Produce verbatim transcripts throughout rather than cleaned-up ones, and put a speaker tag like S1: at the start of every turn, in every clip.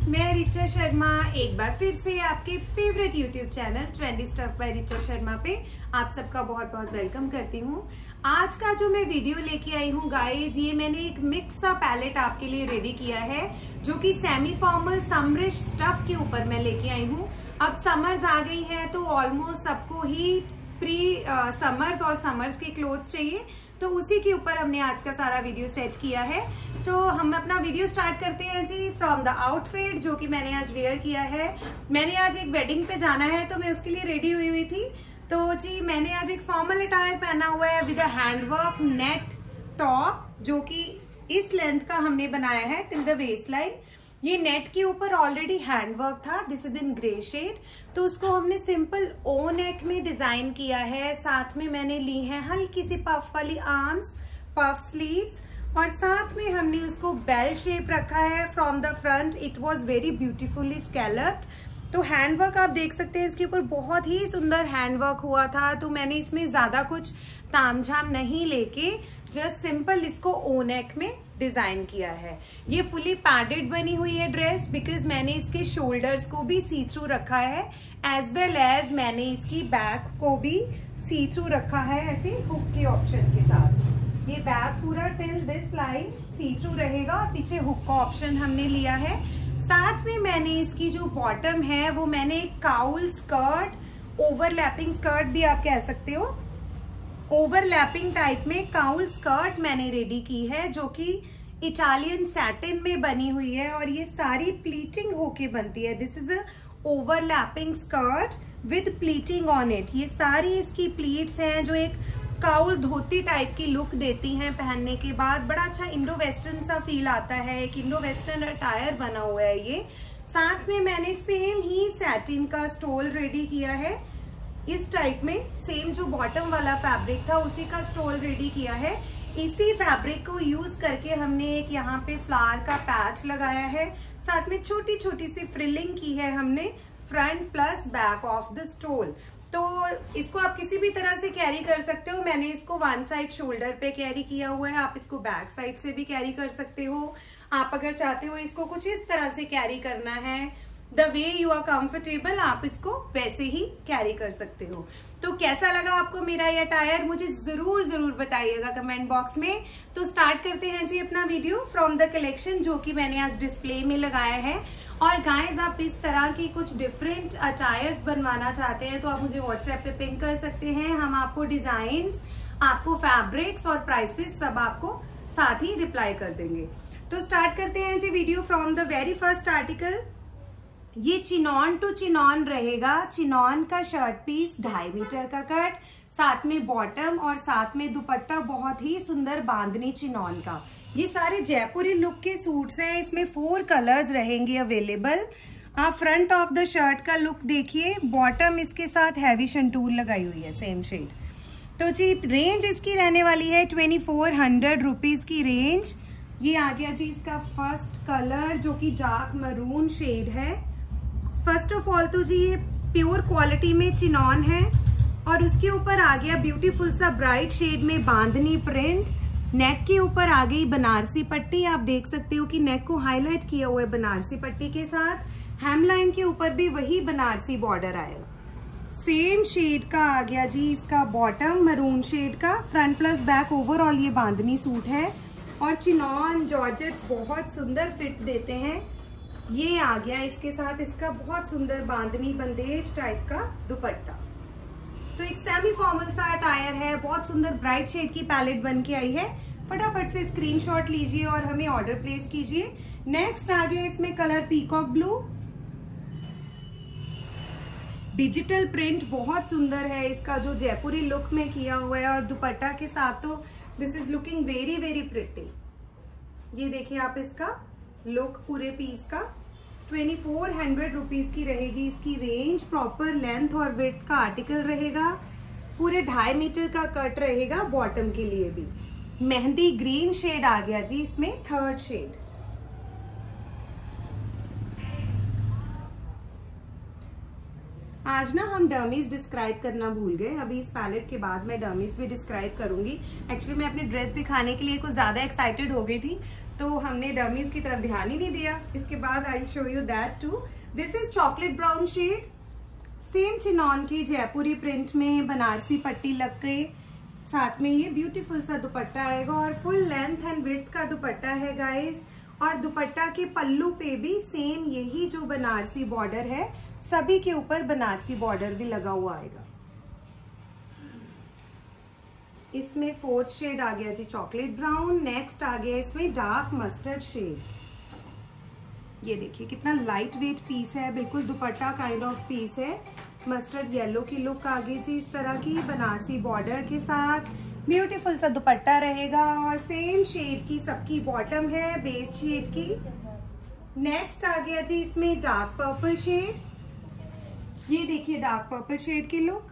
S1: मैं रिचा शर्मा एक बार फिर से आपके favourite YouTube channel trendy stuff by Richa Sharma पे आप सबका बहुत बहुत वेलकम करती हूँ। आज का जो मैं वीडियो लेके आई हूँ गाइज, ये मैंने एक मिक्स सा पैलेट आपके लिए रेडी किया है जो कि सेमी फॉर्मल समरिश स्टफ के ऊपर मैं लेके आई हूँ। अब समर्स आ गई है तो ऑलमोस्ट सबको ही प्री समर्स और समर्स के क्लोथ्स चाहिए, तो उसी के ऊपर हमने आज का सारा वीडियो सेट किया है। तो हम अपना वीडियो स्टार्ट करते हैं जी फ्रॉम द आउटफिट जो कि मैंने आज वेयर किया है। मैंने आज एक वेडिंग पे जाना है तो मैं उसके लिए रेडी हुई हुई थी। तो जी मैंने आज एक फॉर्मल अटायर पहना हुआ है with a handwork net top जो कि इस लेंथ का हमने बनाया है टिल द वेस्ट लाइन। ये नेट के ऊपर ऑलरेडी हैंडवर्क था, this is in grey shade, तो उसको हमने सिंपल ओ नेक में डिजाइन किया है। साथ में मैंने ली है हल्की सी पफ वाली आर्म्स, पफ स्लीव्स, और साथ में हमने उसको बेल शेप रखा है from the front. It was very beautifully scalloped. तो हैंडवर्क आप देख सकते हैं, इसके ऊपर बहुत ही सुंदर हैंडवर्क हुआ था। तो मैंने इसमें ज्यादा कुछ तामझाम नहीं लेके जस्ट सिंपल इसको ओ नेक में डिजाइन किया है। ये फुली पैडेड बनी हुई है ड्रेस बिकॉज मैंने इसके शोल्डर्स को भी सी थ्रू रखा है, एज वेल एज मैंने इसकी बैक को भी सी थ्रू रखा है ऐसे हुक के ऑप्शन के साथ। ये बैक पूरा till this line see through रहेगा और पीछे हुक का ऑप्शन हमने लिया है। साथ में मैंने इसकी जो बॉटम है वो मैंने एक काउल स्कर्ट, ओवरलैपिंग स्कर्ट भी आप कह सकते हो, ओवरलैपिंग टाइप में काउल स्कर्ट मैंने रेडी की है जो कि इटालियन सैटिन में बनी हुई है और ये सारी प्लीटिंग होके बनती है। This is a overlapping skirt with pleating on it. ये सारी इसकी प्लीट्स हैं जो एक काउल धोती टाइप की लुक देती हैं पहनने के बाद। बड़ा अच्छा इंडो वेस्टर्न सा फील आता है, एक इंडो वेस्टर्न अटायर बना हुआ है ये। साथ में मैंने सेम ही सैटिन का स्टोल रेडी किया है इस टाइप में, सेम जो बॉटम वाला फैब्रिक था उसी का स्टोल रेडी किया है। इसी फैब्रिक को यूज करके हमने एक यहाँ पे फ्लावर का पैच लगाया है, साथ में छोटी छोटी सी फ्रिलिंग की है हमने front plus back of the stole. तो इसको आप किसी भी तरह से कैरी कर सकते हो। मैंने इसको वन साइड शोल्डर पे कैरी किया हुआ है, आप इसको बैक साइड से भी कैरी कर सकते हो। आप अगर चाहते हो इसको कुछ इस तरह से कैरी करना है, the way you are comfortable, आप इसको वैसे ही कैरी कर सकते हो। तो कैसा लगा आपको मेरा ये अटायर, मुझे जरूर जरूर बताइएगा कमेंट बॉक्स में। तो स्टार्ट करते हैं जी अपना वीडियो फ्रॉम द कलेक्शन जो कि मैंने आज डिस्प्ले में लगाया है। और गाइज आप इस तरह की कुछ डिफरेंट अटायर्स बनवाना चाहते हैं तो आप मुझे व्हाट्सएप पे पिंक कर सकते हैं। हम आपको डिजाइन, आपको फैब्रिक्स और प्राइसेस सब आपको साथ ही रिप्लाई कर देंगे। तो स्टार्ट करते हैं जी video from the very first article. ये चिनॉन टू चिनॉन रहेगा। चिनॉन का शर्ट पीस ढाई मीटर का कट, साथ में बॉटम और साथ में दुपट्टा बहुत ही सुंदर बांधनी चिनॉन का। ये सारे जयपुरी लुक के सूट्स हैं, इसमें फोर कलर्स रहेंगे अवेलेबल। आप फ्रंट ऑफ द शर्ट का लुक देखिए, बॉटम इसके साथ हैवी शंटूर लगाई हुई है सेम शेड। तो जी रेंज इसकी रहने वाली है ट्वेंटी फोर हंड्रेड रुपीज की रेंज। ये आ गया जी इसका फर्स्ट कलर जो कि डार्क मरून शेड है। फर्स्ट ऑफ ऑल तो जी ये प्योर क्वालिटी में चिनॉन है और उसके ऊपर आ गया ब्यूटीफुल सा ब्राइट शेड में बांधनी प्रिंट। नेक के ऊपर आ गई बनारसी पट्टी, आप देख सकते हो कि नेक को हाईलाइट किया हुआ है बनारसी पट्टी के साथ। हेमलाइन के ऊपर भी वही बनारसी बॉर्डर आएगा। सेम शेड का आ गया जी इसका बॉटम मरून शेड का। फ्रंट प्लस बैक ओवरऑल ये बांधनी सूट है और चिनॉन जॉर्जेट्स बहुत सुंदर फिट देते हैं। ये आ गया इसके साथ इसका बहुत सुंदर बांधनी बंदेज टाइप का दुपट्टा। तो एक सेमी फॉर्मल सा अटायर है, बहुत सुंदर ब्राइट शेड की पैलेट बन के आई है। फटाफट से स्क्रीनशॉट लीजिए और हमें ऑर्डर प्लेस कीजिए। नेक्स्ट आ गया इसमें colour peacock blue. Digital print बहुत सुंदर है इसका जो जयपुरी लुक में किया हुआ है और दुपट्टा के साथ तो this is looking very very pretty. ये देखिए आप इसका लुक पूरे पीस का। ट्वेंटी फोर हंड्रेड रुपीज की रहेगी इसकी रेंज। प्रॉपर लेंथ और विड्थ का आर्टिकल रहेगा, पूरे ढाई मीटर का कट रहेगा बॉटम के लिए भी। मेहंदी ग्रीन शेड आ गया जी इसमें थर्ड शेड। आज ना हम डर्मीज डिस्क्राइब करना भूल गए, अभी इस पैलेट के बाद मैं डर्मीज भी डिस्क्राइब करूंगी। एक्चुअली मैं अपनी ड्रेस दिखाने के लिए कुछ ज्यादा एक्साइटेड हो गई थी तो हमने डमीज की तरफ ध्यान ही नहीं दिया। इसके बाद I show you that too. This is chocolate brown shade, same chinon की जयपुरी प्रिंट में बनारसी पट्टी लग गई, साथ में ये ब्यूटीफुल सा दुपट्टा आएगा और फुल लेंथ एंड विड्थ का दुपट्टा है गाइस। और दुपट्टा के पल्लू पे भी सेम यही जो बनारसी बॉर्डर है, सभी के ऊपर बनारसी बॉर्डर भी लगा हुआ आएगा। इसमें फोर्थ शेड आ गया जी चॉकलेट ब्राउन। नेक्स्ट आ गया इसमें डार्क मस्टर्ड शेड। ये देखिए कितना लाइट वेट पीस है, बिल्कुल दुपट्टा काइंड ऑफ पीस है। मस्टर्ड येलो की लुक आ गई जी इस तरह की बनारसी बॉर्डर के साथ, ब्यूटीफुल सा दुपट्टा रहेगा और सेम शेड की सबकी बॉटम है, बेस शेड की। नेक्स्ट आ गया जी इसमें डार्क पर्पल शेड। ये देखिए डार्क पर्पल शेड की लुक।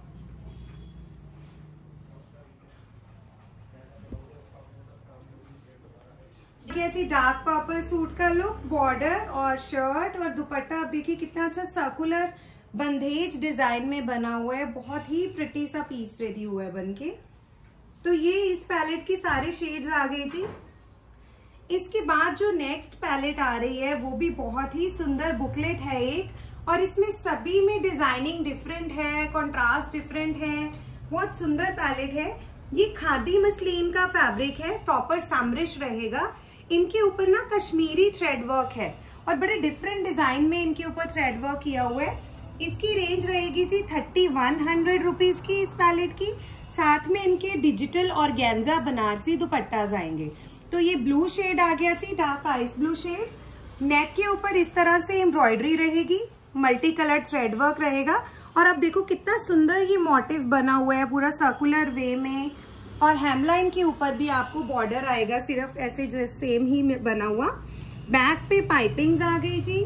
S1: गया जी डार्क पर्पल सूट का लुक, बॉर्डर और शर्ट और दुपट्टा आप देखिए कितना अच्छा सर्कुलर बंदेज डिजाइन में बना हुआ है, बहुत ही प्रिटी सा पीस रेडी हुआ है बनके। तो ये इस पैलेट की सारे शेड्स आ गए जी। इसके बाद जो नेक्स्ट पैलेट आ रही है वो भी बहुत ही सुंदर बुकलेट है एक, और इसमें सभी में डिजाइनिंग डिफरेंट है, कंट्रास्ट डिफरेंट है, बहुत सुंदर पैलेट है। ये खादी मसलिन का फैब्रिक है, प्रॉपर सामरिश रहेगा। इनके ऊपर ना कश्मीरी थ्रेड वर्क है और बड़े डिफरेंट डिजाइन में इनके ऊपर थ्रेड वर्क किया हुआ है। इसकी रेंज रहेगी जी थर्टी वन हंड्रेड रुपीज की इस पैलेट की। साथ में इनके डिजिटल और गेंजा बनारसी दुपट्टाज आएंगे। तो ये ब्लू शेड आ गया जी, dark ice blue shade. Neck के ऊपर इस तरह से एम्ब्रॉयडरी रहेगी, मल्टी कलर थ्रेड वर्क रहेगा और अब देखो कितना सुंदर ये मोटिव बना हुआ है पूरा सर्कुलर वे में। और हेमलाइन के ऊपर भी आपको बॉर्डर आएगा सिर्फ ऐसे सेम ही बना हुआ। बैक पे पाइपिंग्स आ गई जी,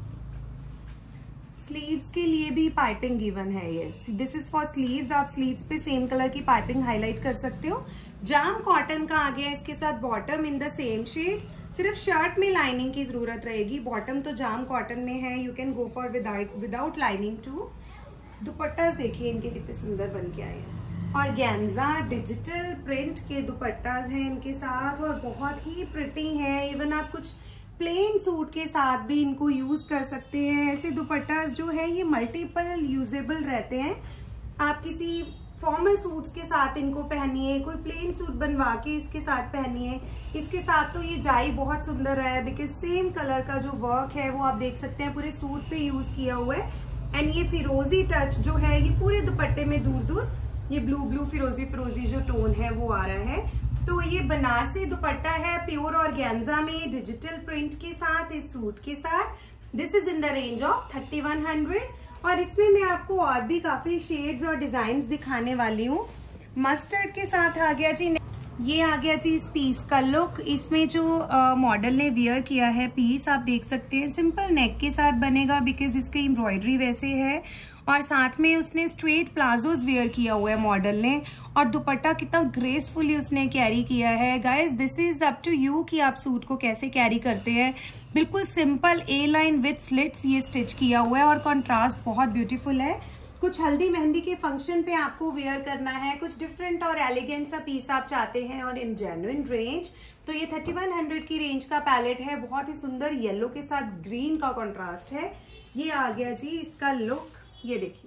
S1: स्लीव्स के लिए भी पाइपिंग गिवन है। Yes, this is for sleeves. आप स्लीव्स पे सेम कलर की पाइपिंग हाईलाइट कर सकते हो। जाम कॉटन का आ गया इसके साथ bottom in the same shade. सिर्फ शर्ट में लाइनिंग की जरूरत रहेगी, बॉटम तो जाम कॉटन में है, you can go for without without lining too. Dupattas देखिए इनके कितने सुंदर बन के आए हैं और गेंजा डिजिटल प्रिंट के दुपट्टास हैं इनके साथ और बहुत ही प्रिटी है। इवन आप कुछ प्लेन सूट के साथ भी इनको यूज कर सकते हैं। ऐसे दुपट्टास जो है ये मल्टीपल यूजेबल रहते हैं। आप किसी फॉर्मल सूट्स के साथ इनको पहनिए, कोई प्लेन सूट बनवा के इसके साथ पहनिए। इसके साथ तो ये जाई बहुत सुंदर रहा है बिकॉज सेम कलर का जो वर्क है वो आप देख सकते हैं पूरे सूट पे यूज किया हुआ है। एंड ये फिरोजी टच जो है ये पूरे दुपट्टे में दूर दूर ये ब्लू ब्लू फिरोजी फिरोजी जो टोन है वो आ रहा है। तो ये बनारसी दुपट्टा है प्योर और गेंजा में डिजिटल प्रिंट के साथ इस सूट के साथ। This is in the range of thirty one hundred. और इसमें मैं आपको और भी काफी शेड्स और डिजाइन्स दिखाने वाली हूँ। मस्टर्ड के साथ आ गया जी, ये आ गया जी इस पीस का लुक। इसमें जो मॉडल ने वियर किया है पीस आप देख सकते हैं सिंपल नेक के साथ बनेगा बिकॉज इसकी एम्ब्रॉयडरी वैसे है और साथ में उसने स्ट्रेट प्लाजोज वियर किया हुआ है मॉडल ने। और दुपट्टा कितना ग्रेसफुली उसने कैरी किया है। Guys this is up to you कि आप सूट को कैसे कैरी करते हैं। बिल्कुल simple A line with slits ये स्टिच किया हुआ है और कॉन्ट्रास्ट बहुत ब्यूटीफुल है। कुछ हल्दी मेहंदी के फंक्शन पे आपको वेयर करना है, कुछ डिफरेंट और एलिगेंट सा पीस आप चाहते हैं और इन जेन्युइन रेंज, तो ये थर्टी वन हंड्रेड की रेंज का पैलेट है। बहुत ही सुंदर येलो के साथ ग्रीन का कॉन्ट्रास्ट है। ये आ गया जी इसका लुक। ये देखिए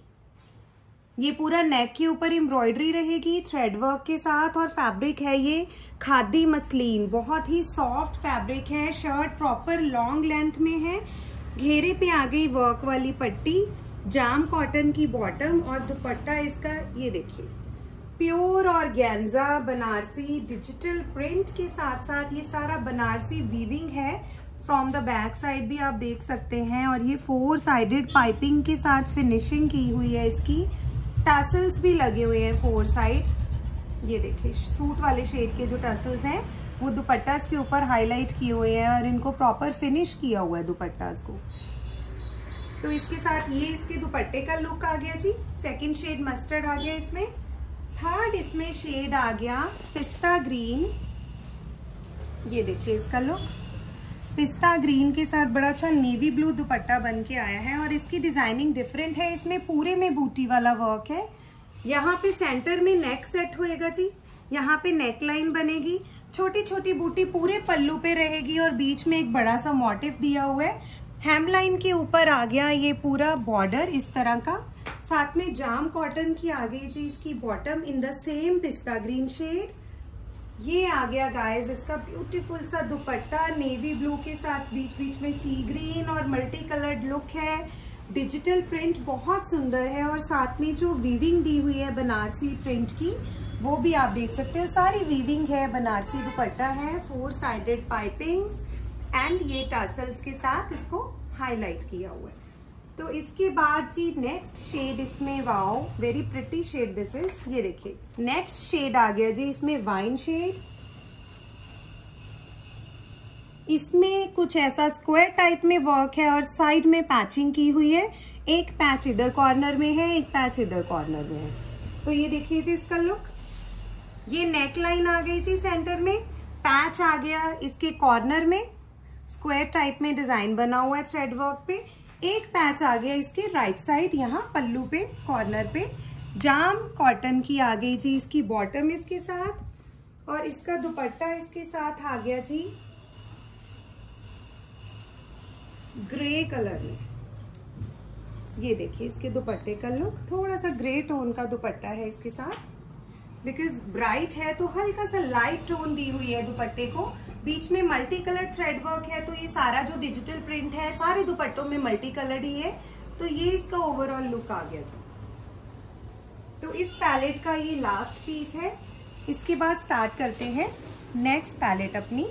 S1: ये पूरा नेक के ऊपर एम्ब्रॉयडरी रहेगी थ्रेड वर्क के साथ और फैब्रिक है ये खादी मसलिन, बहुत ही सॉफ्ट फैब्रिक है। शर्ट प्रॉपर लॉन्ग लेंथ में है। घेरे पे आ गई वर्क वाली पट्टी, जाम कॉटन की बॉटम और दुपट्टा इसका ये देखिए प्योर और गेंजा बनारसी डिजिटल प्रिंट के साथ साथ ये सारा बनारसी वीविंग है। फ्रॉम द बैक साइड भी आप देख सकते हैं और ये फोर साइडेड पाइपिंग के साथ फिनिशिंग की हुई है। इसकी टसल्स भी लगे हुए हैं फोर साइड। ये देखिए सूट वाले शेड के जो टसल्स हैं वो दुपट्टास के ऊपर हाईलाइट किए हुए हैं और इनको प्रॉपर फिनिश किया हुआ है दुपट्टास को। तो इसके साथ ये इसके दुपट्टे का लुक आ गया जी। सेकंड शेड मस्टर्ड आ गया इसमें। थर्ड इसमें शेड आ गया पिस्ता ग्रीन। ये देखिए इसका लुक पिस्ता ग्रीन के साथ बड़ा अच्छा नेवी ब्लू दुपट्टा बन के आया है और इसकी डिजाइनिंग डिफरेंट है। इसमें पूरे में बूटी वाला वर्क है। यहाँ पे सेंटर में नेक सेट होएगा जी, यहाँ पे नेक लाइन बनेगी, छोटी छोटी बूटी पूरे पल्लू पे रहेगी और बीच में एक बड़ा सा मोटिव दिया हुआ है। हेमलाइन के ऊपर आ गया ये पूरा बॉर्डर इस तरह का, साथ में जाम कॉटन की आ गई जी इसकी bottom in the same pista green shade. ये आ गया गाइस इसका ब्यूटीफुल सा दुपट्टा नेवी ब्लू के साथ, बीच बीच में सी ग्रीन और मल्टी कलर्ड लुक है। डिजिटल प्रिंट बहुत सुंदर है और साथ में जो वीविंग दी हुई है बनारसी प्रिंट की वो भी आप देख सकते हो, सारी वीविंग है। बनारसी दुपट्टा है, फोर साइडेड पाइपिंग्स एंड ये टर्सल्स के साथ इसको हाईलाइट किया हुआ है। तो इसके बाद जी नेक्स्ट शेड इसमें, wow very pretty shade this is. ये देखिए नेक्स्ट शेड आ गया जी इसमें वाइन शेड। इसमें कुछ ऐसा स्क्वायर टाइप में वर्क है और साइड में पैचिंग की हुई है। एक पैच इधर कॉर्नर में है, एक पैच इधर कॉर्नर में है। तो ये देखिए जी इसका लुक। ये नेक लाइन आ गई जी सेंटर में, पैच आ गया इसके कॉर्नर में, स्क्वायर टाइप में डिजाइन बना हुआ है थ्रेड वर्क पे। एक पैच आ गया इसके राइट साइड यहाँ पल्लू पे कॉर्नर पे। जाम कॉटन की आ गई जी इसकी बॉटम इसके साथ और इसका दुपट्टा इसके साथ आ गया जी ग्रे कलर में। ये देखिए इसके दुपट्टे का लुक, थोड़ा सा ग्रे टोन का दुपट्टा है इसके साथ, बिकॉज ब्राइट है तो हल्का सा लाइट टोन दी हुई है दुपट्टे को। बीच में मल्टी कलर थ्रेड वर्क है, तो ये सारा जो डिजिटल प्रिंट है सारे दुपट्टों में मल्टी कलर्ड ही है। तो ये इसका ओवरऑल लुक आ गया जी। तो इस पैलेट का ये लास्ट पीस है। इसके बाद स्टार्ट करते हैं नेक्स्ट पैलेट अपनी।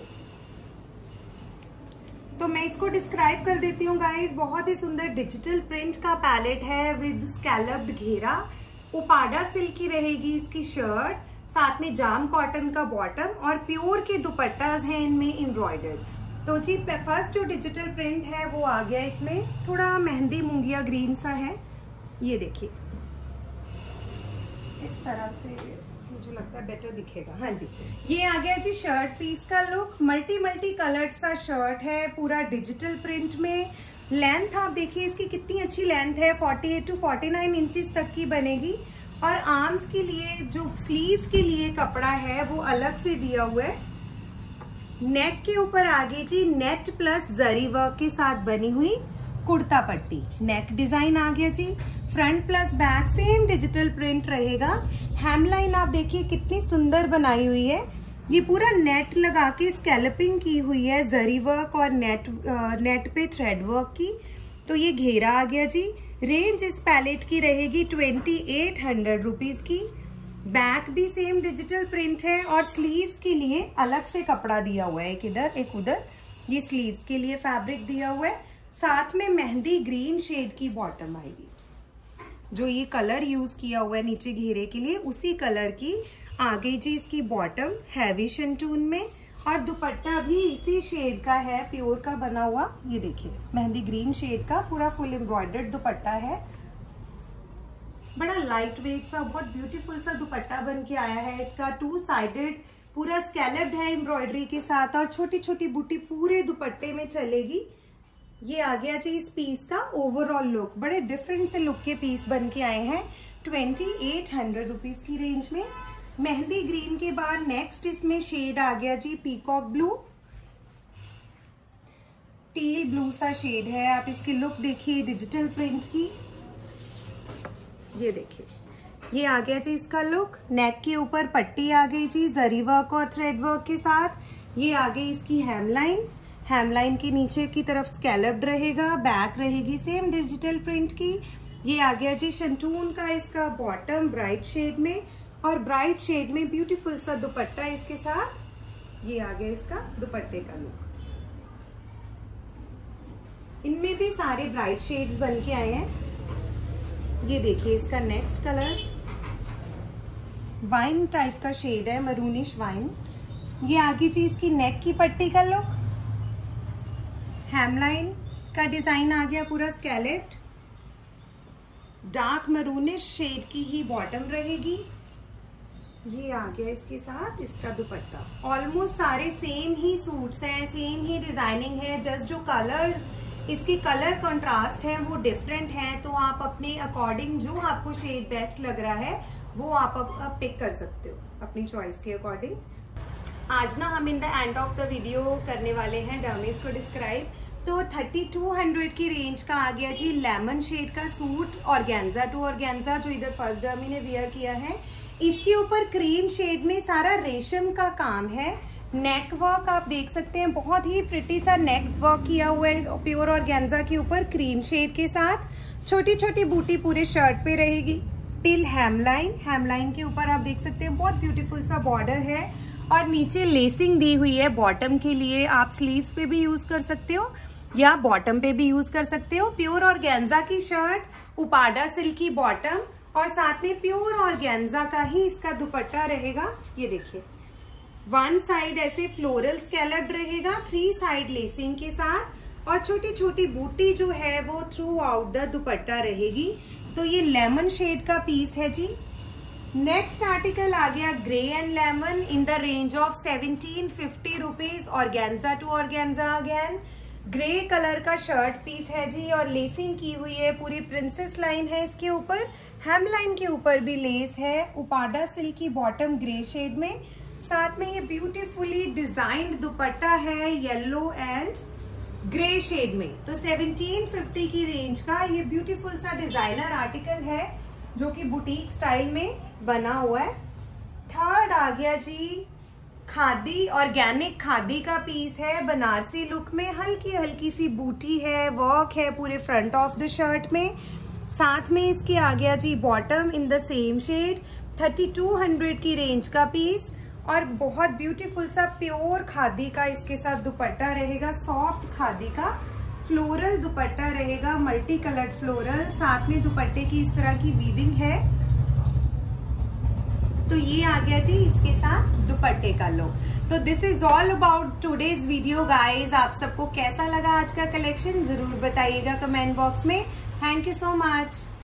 S1: तो मैं इसको डिस्क्राइब कर देती हूँ गाइस। बहुत ही सुंदर डिजिटल प्रिंट का पैलेट है विद स्कैलप्ड घेरा। उपाडा सिल्क की रहेगी इसकी शर्ट, साथ में जाम कॉटन का बॉटम और प्योर के दुपट्टास हैं इनमें एम्ब्रॉयडर्ड। तो जी फर्स्ट जो डिजिटल प्रिंट है वो आ गया इसमें, थोड़ा मेहंदी मूंगिया ग्रीन सा है। ये देखिए इस तरह से मुझे लगता है बेटर दिखेगा। हाँ जी, ये आ गया जी शर्ट पीस का लुक। मल्टी मल्टी कलर्ड सा शर्ट है पूरा डिजिटल प्रिंट में। लेंथ आप देखिए इसकी कितनी अच्छी लेंथ है, अड़तालीस टू उनचास इंचेस तक की बनेगी। और आर्म्स के लिए जो स्लीव्स के लिए कपड़ा है वो अलग से दिया हुआ है। नेक के ऊपर आगे जी नेट प्लस जरी वर्क के साथ बनी हुई कुर्ता पट्टी, नेक डिजाइन आ गया जी। Front plus back same digital print रहेगा। हेमलाइन आप देखिए कितनी सुंदर बनाई हुई है। ये पूरा नेट लगा के स्कैल्पिंग की हुई है, जरी वर्क और नेट आ, नेट पे थ्रेड वर्क की। तो ये घेरा आ गया जी। रेंज इस पैलेट की रहेगी ट्वेंटी एट हंड्रेड रुपीज की। बैक भी सेम डिजिटल प्रिंट है और स्लीव्स के लिए अलग से कपड़ा दिया हुआ है, एक इधर एक उधर। ये स्लीव्स के लिए फैब्रिक दिया हुआ है। साथ में मेहंदी ग्रीन शेड की बॉटम आएगी। जो ये कलर यूज किया हुआ है नीचे घेरे के लिए उसी कलर की आ गई जी इसकी बॉटम हैवी शंटून में। और दुपट्टा भी इसी शेड का है, प्योर का बना हुआ। ये देखिए मेहंदी ग्रीन शेड का पूरा फुल एम्ब्रॉयडर्ड दुपट्टा है। बड़ा लाइट वेट सा बहुत ब्यूटीफुल सा दुपट्टा बन के आया है। इसका टू साइडेड पूरा स्कैलप्ड है एम्ब्रॉयडरी के साथ और छोटी छोटी बूटी पूरे दुपट्टे में चलेगी। ये आ गया जी इस पीस का ओवरऑल लुक। बड़े डिफरेंट से लुक के पीस बन के आए हैं ट्वेंटी एट हंड्रेड रुपीज की रेंज में। मेहंदी ग्रीन के बाद नेक्स्ट इसमें शेड आ गया जी पीकॉक ब्लू, टील ब्लू सा शेड है। आप इसकी लुक देखिए डिजिटल प्रिंट की। ये देखिए ये आ गया जी इसका लुक। नेक के ऊपर पट्टी आ गई जी जरी वर्क और थ्रेड वर्क के साथ। ये आ गई इसकी हेमलाइन। हेमलाइन के नीचे की तरफ स्कैलप्ड रहेगा, बैक रहेगी सेम डिजिटल प्रिंट की। ये आ गया जी शंटून का इसका बॉटम ब्राइट शेड में और ब्राइट शेड में ब्यूटीफुल सा दुपट्टा इसके साथ। ये आ गया इसका दुपट्टे का लुक। इनमें भी सारे ब्राइट शेड्स बन के आए हैं। ये देखिए इसका नेक्स्ट कलर वाइन टाइप का शेड है, मरूनिश वाइन। ये आगे जी इसकी नेक की पट्टी का लुक। हेमलाइन का डिजाइन आ गया पूरा स्केलेट। डार्क मरूनिश शेड की ही बॉटम रहेगी। ये आ गया इसके साथ इसका दुपट्टा। ऑलमोस्ट सारे सेम ही सूट्स हैं, सेम ही डिजाइनिंग है, जस्ट जो कलर्स इसके कलर कंट्रास्ट हैं वो डिफरेंट हैं। तो आप अपने अकॉर्डिंग जो आपको शेड बेस्ट लग रहा है वो आप अब पिक कर सकते हो अपनी चॉइस के अकॉर्डिंग। आज ना हम in the end of the video करने वाले हैं डर्मिस को डिस्क्राइब। तो थर्टी टू हंड्रेड की रेंज का आ गया जी लेमन शेड का सूट ऑर्गेन्जा टू ऑर्गेन्जा, जो इधर फर्स्ट डर्मी ने वियर किया है। इसके ऊपर क्रीम शेड में सारा रेशम का काम है। नेक वर्क आप देख सकते हैं, बहुत ही प्रिटी सा नेक वर्क किया हुआ है प्योर ऑर्गेन्जा के ऊपर क्रीम शेड के साथ। छोटी छोटी बूटी पूरे शर्ट पे रहेगी टिल हेमलाइन। हेमलाइन के ऊपर आप देख सकते हैं बहुत ब्यूटीफुल सा बॉर्डर है और नीचे लेसिंग दी हुई है बॉटम के लिए। आप स्लीव्स पे भी यूज कर सकते हो या बॉटम पे भी यूज कर सकते हो। प्योर ऑर्गेन्जा की शर्ट, उपाडा सिल्क की बॉटम और साथ में प्योर ऑर्गेन्जा का ही इसका दुपट्टा रहेगा। ये देखिए, वन साइड ऐसे फ्लोरल स्केलर्ड रहेगा, थ्री साइड लेसिंग के साथ और छोटी छोटी बूटी जो है वो थ्रू आउट द दुपट्टा रहेगी। तो ये लेमन शेड का पीस है जी। नेक्स्ट आर्टिकल आ गया grey and lemon in the range of seventeen fifty rupees, organza to organza again. Grey colour का शर्ट पीस है जी और लेसिंग की हुई है, पूरी प्रिंसेस लाइन है इसके ऊपर, हेम लाइन के ऊपर भी लेस है। उपाडा सिल्क की बॉटम ग्रे शेड में, साथ में ये ब्यूटीफुली डिजाइंड दुपट्टा है येलो एंड ग्रे शेड में। तो सेवनटीन फिफ्टी की रेंज का ये ब्यूटीफुल सा डिजाइनर आर्टिकल है जो कि बुटीक स्टाइल में बना हुआ है। थर्ड आ गया जी खादी, ऑर्गेनिक खादी का पीस है बनारसी लुक में, हल्की हल्की सी बूटी है, वर्क है पूरे फ्रंट ऑफ द शर्ट में। साथ में इसके आ गया जी bottom in the same shade, thirty two hundred की रेंज का पीस और बहुत ब्यूटीफुल सा प्योर खादी का इसके साथ दुपट्टा रहेगा। सॉफ्ट खादी का फ्लोरल दुपट्टा रहेगा, मल्टी कलर्ड फ्लोरल, साथ में दुपट्टे की इस तरह की वीविंग है। तो ये आ गया जी इसके साथ दुपट्टे का लुक। तो this is all about today's video guys. आप सबको कैसा लगा आज का कलेक्शन जरूर बताइएगा कमेंट बॉक्स में। Thank you so much.